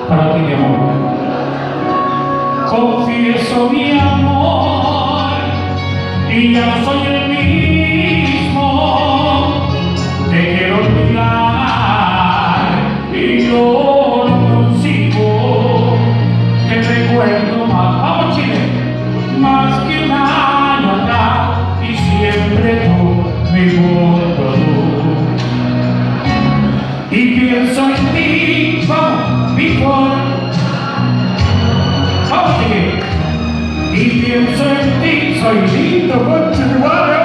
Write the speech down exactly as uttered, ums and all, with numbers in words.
Para ti, mi amor. Confieso mi amor y ya no soy el mismo. Te quiero olvidar y no lo consigo. Te recuerdo más, vamos Chile, más que un año atrás y siempre tú, mi mundo tú. Y pienso en ti, vamos, Víctor. Y pienso en ti, soy lindo, concha de madre.